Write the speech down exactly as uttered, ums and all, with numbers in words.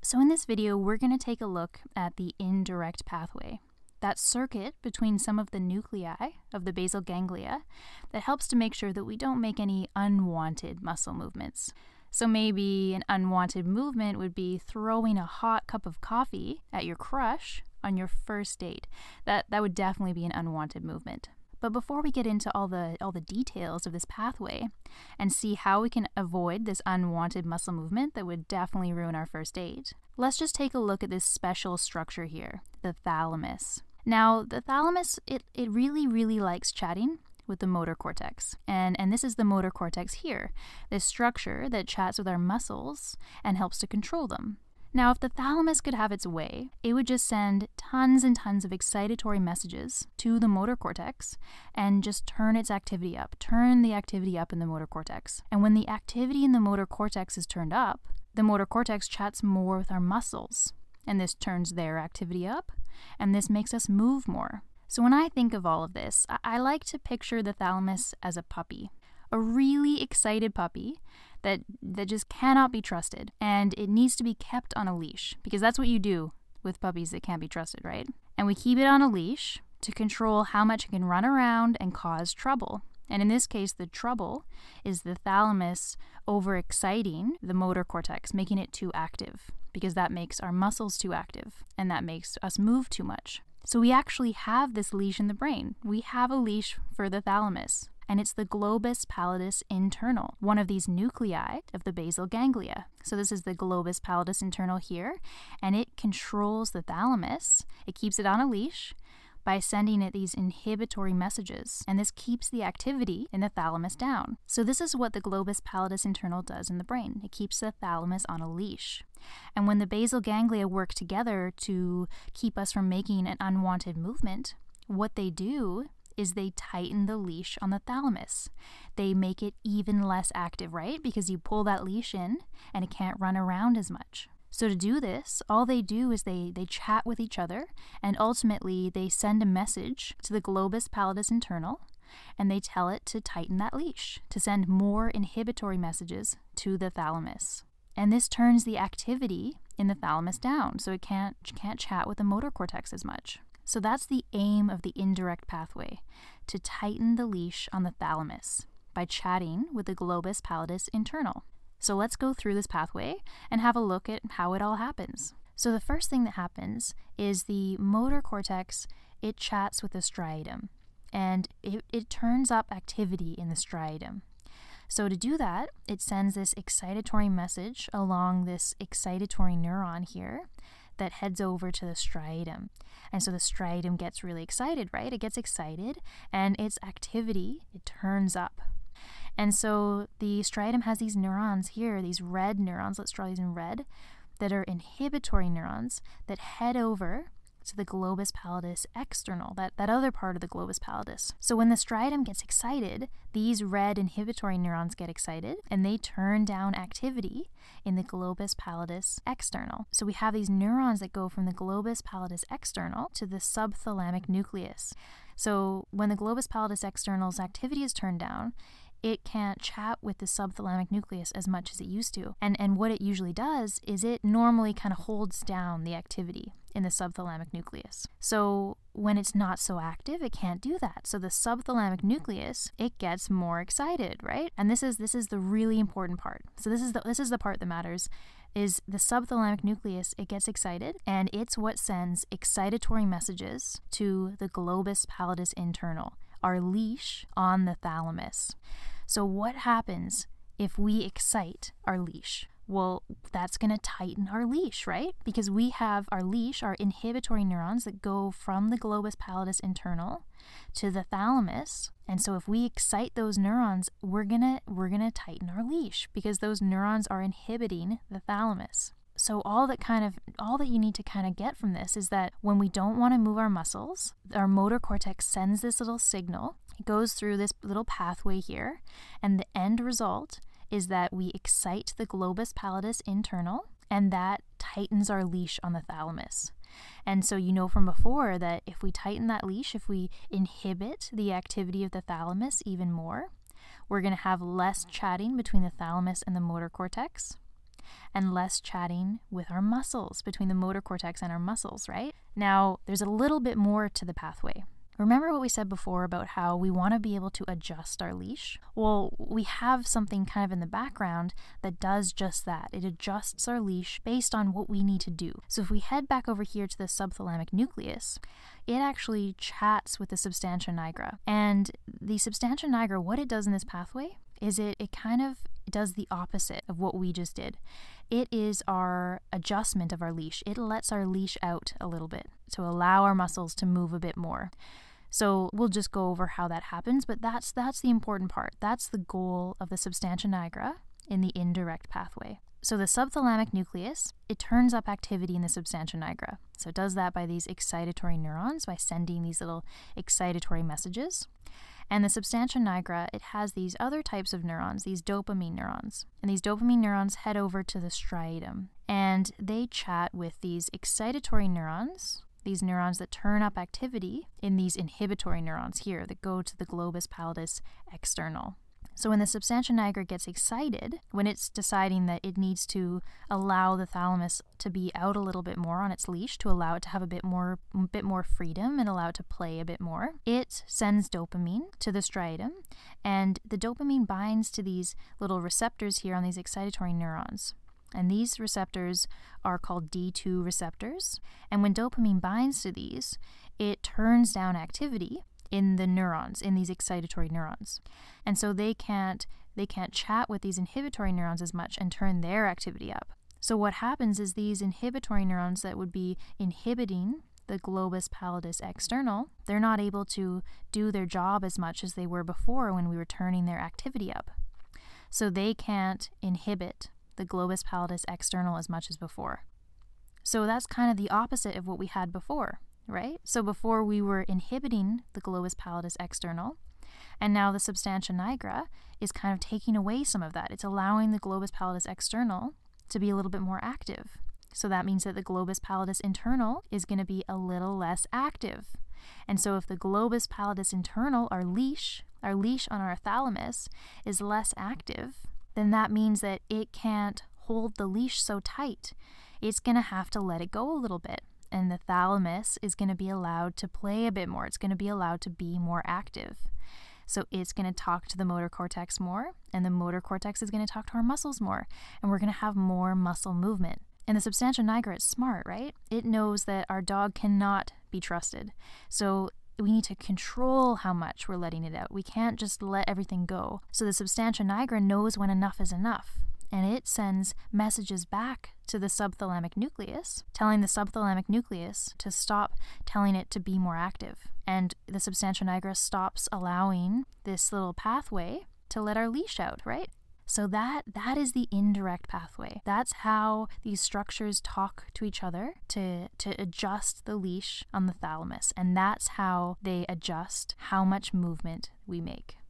So in this video, we're going to take a look at the indirect pathway, that circuit between some of the nuclei of the basal ganglia that helps to make sure that we don't make any unwanted muscle movements. So maybe an unwanted movement would be throwing a hot cup of coffee at your crush on your first date. That, that would definitely be an unwanted movement. But before we get into all the all the details of this pathway and see how we can avoid this unwanted muscle movement that would definitely ruin our first date, let's just take a look at this special structure here, the thalamus. Now, the thalamus, it, it really, really likes chatting with the motor cortex. And, and this is the motor cortex here, this structure that chats with our muscles and helps to control them. Now, if the thalamus could have its way, it would just send tons and tons of excitatory messages to the motor cortex and just turn its activity up, turn the activity up in the motor cortex. And when the activity in the motor cortex is turned up, the motor cortex chats more with our muscles, and this turns their activity up, and this makes us move more. So when I think of all of this, I, I like to picture the thalamus as a puppy, a really excited puppy that that just cannot be trusted, and it needs to be kept on a leash, because that's what you do with puppies that can't be trusted, right? And we keep it on a leash to control how much it can run around and cause trouble. And in this case, the trouble is the thalamus overexciting the motor cortex, making it too active, because that makes our muscles too active, and that makes us move too much. So we actually have this leash in the brain. We have a leash for the thalamus, and it's the globus pallidus internal, one of these nuclei of the basal ganglia. So this is the globus pallidus internal here, and it controls the thalamus. It keeps it on a leash by sending it these inhibitory messages, and this keeps the activity in the thalamus down. So this is what the globus pallidus internal does in the brain. It keeps the thalamus on a leash. And when the basal ganglia work together to keep us from making an unwanted movement, what they do is they tighten the leash on the thalamus. They make it even less active, right? Because you pull that leash in and it can't run around as much. So to do this, all they do is they, they chat with each other, and ultimately they send a message to the globus pallidus internal, and they tell it to tighten that leash, to send more inhibitory messages to the thalamus. And this turns the activity in the thalamus down, so it can't, can't chat with the motor cortex as much. So that's the aim of the indirect pathway, to tighten the leash on the thalamus by chatting with the globus pallidus internal. So let's go through this pathway and have a look at how it all happens. So the first thing that happens is the motor cortex, it chats with the striatum, and it, it turns up activity in the striatum. So to do that, it sends this excitatory message along this excitatory neuron here that heads over to the striatum. And so the striatum gets really excited, right? It gets excited, and its activity, it turns up. And so the striatum has these neurons here, these red neurons, let's draw these in red, that are inhibitory neurons that head over to the globus pallidus external, that, that other part of the globus pallidus. So when the striatum gets excited, these red inhibitory neurons get excited, and they turn down activity in the globus pallidus external. So we have these neurons that go from the globus pallidus external to the subthalamic nucleus. So when the globus pallidus external's activity is turned down, it can't chat with the subthalamic nucleus as much as it used to. And, and what it usually does is it normally kind of holds down the activity in the subthalamic nucleus. So when it's not so active, it can't do that. So the subthalamic nucleus, it gets more excited, right? And this is this is the really important part. So this is the this is the part that matters, is the subthalamic nucleus, it gets excited, and it's what sends excitatory messages to the globus pallidus internal, our leash on the thalamus. So what happens if we excite our leash? Well, that's going to tighten our leash, right? Because we have our leash, our inhibitory neurons that go from the globus pallidus internal to the thalamus. And so if we excite those neurons, we're going to we're going to tighten our leash, because those neurons are inhibiting the thalamus. So all that kind of all that you need to kind of get from this is that when we don't want to move our muscles, our motor cortex sends this little signal. It goes through this little pathway here, and the end result is that we excite the globus pallidus internal, and that tightens our leash on the thalamus. And so you know from before that if we tighten that leash, if we inhibit the activity of the thalamus even more, we're going to have less chatting between the thalamus and the motor cortex. and less chatting with our muscles, between the motor cortex and our muscles, right? Now, there's a little bit more to the pathway. Remember what we said before about how we want to be able to adjust our leash? Well, we have something kind of in the background that does just that. It adjusts our leash based on what we need to do. So if we head back over here to the subthalamic nucleus, it actually chats with the substantia nigra. And the substantia nigra, what it does in this pathway is it, it kind of does the opposite of what we just did. It is our adjustment of our leash. It lets our leash out a little bit to allow our muscles to move a bit more. So we'll just go over how that happens, but that's that's the important part. That's the goal of the substantia nigra in the indirect pathway. So the subthalamic nucleus, it turns up activity in the substantia nigra. So it does that by these excitatory neurons, by sending these little excitatory messages. And the substantia nigra, it has these other types of neurons, these dopamine neurons. And these dopamine neurons head over to the striatum. And they chat with these excitatory neurons, these neurons that turn up activity in these inhibitory neurons here that go to the globus pallidus external. So when the substantia nigra gets excited, when it's deciding that it needs to allow the thalamus to be out a little bit more on its leash, to allow it to have a bit more, bit more freedom and allow it to play a bit more, it sends dopamine to the striatum, and the dopamine binds to these little receptors here on these excitatory neurons. And these receptors are called D two receptors. And when dopamine binds to these, it turns down activity in the neurons, in these excitatory neurons. And so they can't they can't chat with these inhibitory neurons as much and turn their activity up. So what happens is these inhibitory neurons that would be inhibiting the globus pallidus external, they're not able to do their job as much as they were before when we were turning their activity up. So they can't inhibit the globus pallidus external as much as before. So that's kind of the opposite of what we had before, right? So before we were inhibiting the globus pallidus external, and now the substantia nigra is kind of taking away some of that. It's allowing the globus pallidus external to be a little bit more active. So that means that the globus pallidus internal is going to be a little less active. And so if the globus pallidus internal, our leash, our leash on our thalamus, is less active, then that means that it can't hold the leash so tight. It's going to have to let it go a little bit. And the thalamus is going to be allowed to play a bit more. It's going to be allowed to be more active. So it's going to talk to the motor cortex more, and the motor cortex is going to talk to our muscles more, and we're going to have more muscle movement. And the substantia nigra is smart, right? It knows that our dog cannot be trusted. So we need to control how much we're letting it out. We can't just let everything go. So the substantia nigra knows when enough is enough, and it sends messages back to the subthalamic nucleus, telling the subthalamic nucleus to stop telling it to be more active. And the substantia nigra stops allowing this little pathway to let our leash out, right? So that that is the indirect pathway. That's how these structures talk to each other to, to adjust the leash on the thalamus. And that's how they adjust how much movement we make.